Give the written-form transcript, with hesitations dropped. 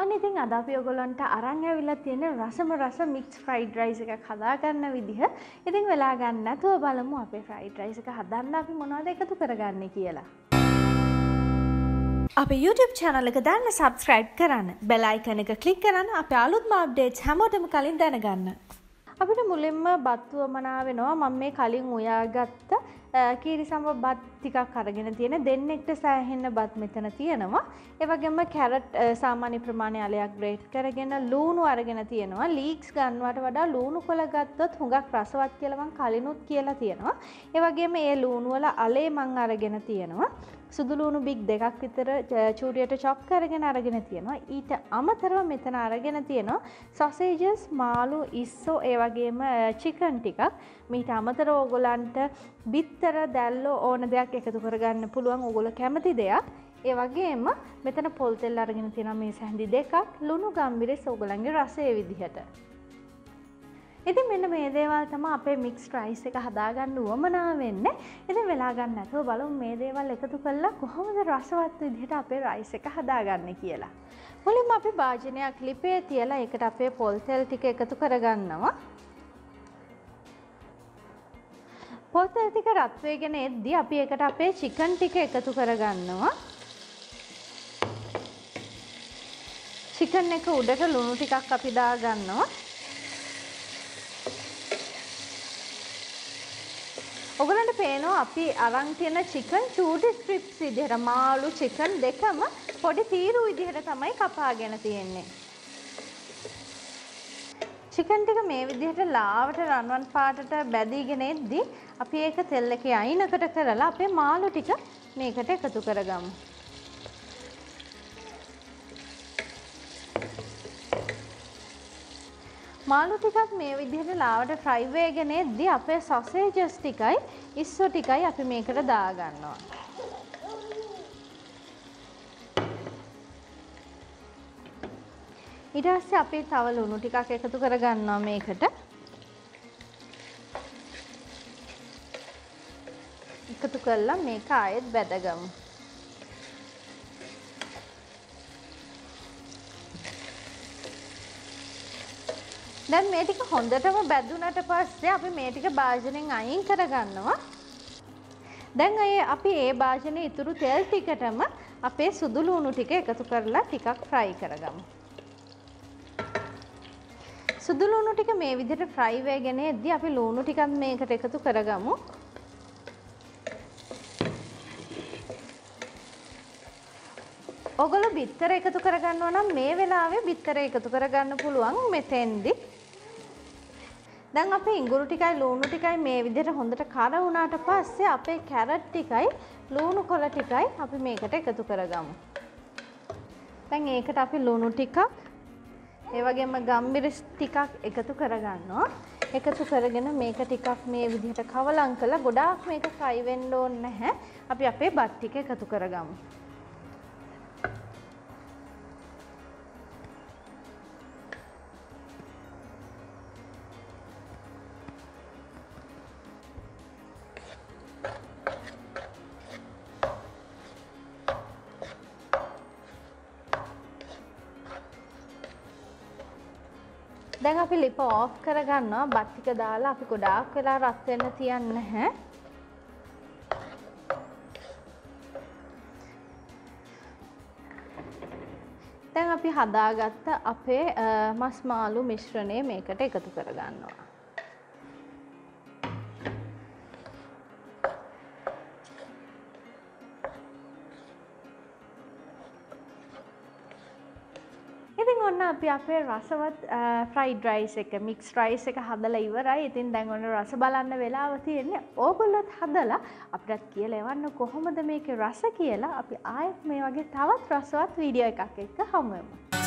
අන්න ඉතින් අද අපි ඔයගොල්ලන්ට අරන් ඇවිල්ලා තියෙන රසම රස මික්ස් ෆ්‍රයිඩ් රයිස් එකක් හදා ගන්න විදිහ. ඉතින් වෙලා ගන්න නැතුව බලමු අපේ ෆ්‍රයිඩ් රයිස් එක හදන්න අපි මොනවද එකතු කරගන්නේ කියලා. අපේ YouTube channel එක දැන් subscribe කරන්න. bell icon එක click කරන්න අපේ අලුත්ම updates හැමෝටම කලින් දැනගන්න. අපිට මුලින්ම බත් වමනා වෙනවා. මම මේ කලින් උයාගත්ත කීරිසම බත් ටිකක් අරගෙන තියෙන දෙන්නෙක්ට සෑහෙන්න බත් මෙතන තියෙනවා. ඒ වගේම කැරට් සාමාන්‍ය ප්‍රමාණය අලයක් ග්‍රේට් කරගෙන ලූණු අරගෙන තියෙනවා. ලීක්ස් ගන්නවට වඩා ලූණු කොළ ගත්තොත් හුඟක් රසවත් කියලා මම කලිනුත් කියලා තියෙනවා. ඒ වගේම මේ ලූණු වල අලේ මම අරගෙන තියෙනවා. සුදු ලූණු බිග් දෙකක් විතර චූරියට චොප් කරගෙන අරගෙන තියෙනවා. ඊට අමතරව මෙතන අරගෙන තියෙනවා සොසේජස්, මාළු, ඉස්සෝ, ඒ වගේම චිකන් ටිකක්. මීට අමතරව ඕගොල්ලන්ට බිත්තර, දැල්ලෝ ඕන දෙයක් එකතු කරගන්න පුළුවන් ඕගොල්ලෝ කැමති දෙයක්. ඒ වගේම මෙතන පොල් තෙල් අරගෙන තියෙනවා මේ සැන්ඩි දෙකක්, ලුණු ගම්බිරිස් ඕගොල්ලන්ගේ රසයේ විදිහට. ඉතින් මෙන්න මේ දේවල් තමයි අපේ මික්ස් රයිස් එක හදාගන්න උවමනා වෙන්නේ. ඉතින් වෙලා ගන්න නැතුව බලමු මේ දේවල් එකතු කරලා කොහොමද රසවත් විදිහට අපේ රයිස් එක හදාගන්නේ කියලා. මුලින්ම අපි භාජනයක් ලිපේ තියලා ඒකට අපේ පොල් තෙල් ටික එකතු කරගන්නවා. පොල් තෙල් ටික රත් වෙගෙන එද්දී අපි ඒකට අපේ චිකන් ටික එකතු කරගන්නවා. චිකන් එක උඩට ලුණු ටිකක් අපි දාගන්නවා. ඔයගලන්ට පේනවා අපි අරන් තියෙන චිකන් චූටි ස්ට්‍රිප්ස් විදිහට මාළු චිකන් දෙකම පොඩි තීරු විදිහට තමයි කපාගෙන තියෙන්නේ. චිකන් ටික මේ විදිහට ලාවට රන්වන් පාටට බැදීගෙන එද්දී අපි ඒක තෙල් එකේ අයිනකට කරලා අපේ මාළු ටික මේකට එකතු කරගමු. මාළු ටිකක් මේ විදිහට ලාවට ෆ්‍රයි වෙගෙන එද්දී අපේ සොසේජස් ටිකයි ඉස්සෝ ටිකයි අපි මේකට දාගන්නවා. ඊට පස්සේ අපි තව ලුණු ටිකක් එකතු කරගන්නවා මේකට. එකතු කරලා මේක ආයෙත් බැදගමු. දැන් මේ ටික හොඳටම බැදුනට පස්සේ අපි මේ ටික භාජනෙන් අයින් කරගන්නවා. දැන් අපි මේ භාජනයේ ඉතුරු තෙල් ටිකටම අපේ සුදු ලුණු ටික එකතු කරලා ටිකක් ෆ්‍රයි කරගමු. සුදු ලුණු ටික මේ විදිහට ෆ්‍රයි වෙගෙන එද්දී අපි ලුණු ටිකක් මේකට එකතු කරගමු. ඔයගොල්ලෝ බිත්තර එකතු කරගන්නවා නම් මේ වෙලාවේ බිත්තර එකතු කරගන්න පුළුවන් මෙතෙන්දී. දැන් අපේ ඉඟුරු ටිකයි ලුණු ටිකයි මේ විදිහට හොඳට කර වුණාට පස්සේ අපේ කැරට් ටිකයි ලුණු කොළ ටිකයි අපි මේකට එකතු කරගමු. දැන් ඒකට අපි ලුණු ටිකක් ඒ වගේම ගම්මිරිස් ටිකක් එකතු කරගන්නවා. එකතු කරගෙන මේක ටිකක් මේ විදිහට කවලම් කළා. ගොඩාක් මේක ෆ්‍රයි වෙන්න ඕනේ නැහැ. අපි අපේ බත් ටික එකතු කරගමු. දැන් අපි ලිප ඔෆ් කරගන්නවා. බත් ටික දාලා අපි ගොඩාක් වෙලා රත් වෙන්න තියන්නේ නැහැ. දැන් අපි හදාගත්ත අපේ මස් මාළු මිශ්‍රණය මේකට එකතු කරගන්නවා. ඉතින් ඔන්න අපි අපේ රසවත් ෆ්‍රයිඩ් රයිස් එක මික්ස් රයිස් එක හදලා ඉවරයි. ඉතින් දැන් ඔන්න රස බලන්න වෙලාව තියෙන්නේ. ඕගොල්ලොත් හදලා අපිට කියලා එවන්න කොහොමද මේකේ රස කියලා. අපි ආයෙත් මේ වගේ තවත් රසවත් වීඩියෝ එකක් එක්ක හමු වෙමු.